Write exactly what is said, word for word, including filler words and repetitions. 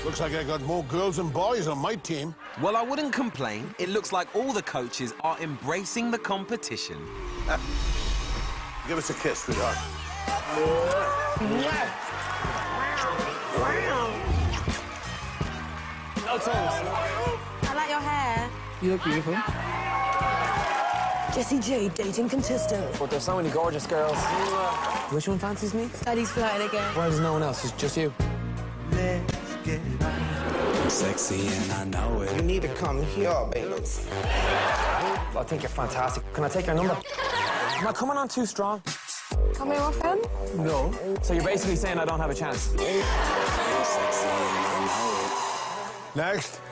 Looks like I got more girls than boys on my team. Well, I wouldn't complain. It looks like all the coaches are embracing the competition. Give us a kiss, sweetheart. No tongues. I like your hair. You look beautiful. Jessie J, dating contestant. But there's so many gorgeous girls. Which one fancies me? Daddy's flirting again. Why does no one else? It's just you. Let's get it on. I'm sexy and I know it. You need to come here, baby. I think you're fantastic. Can I take your number? Am I coming on too strong? Come here often? No. So you're basically saying I don't have a chance? I'm sexy and I know it. Next.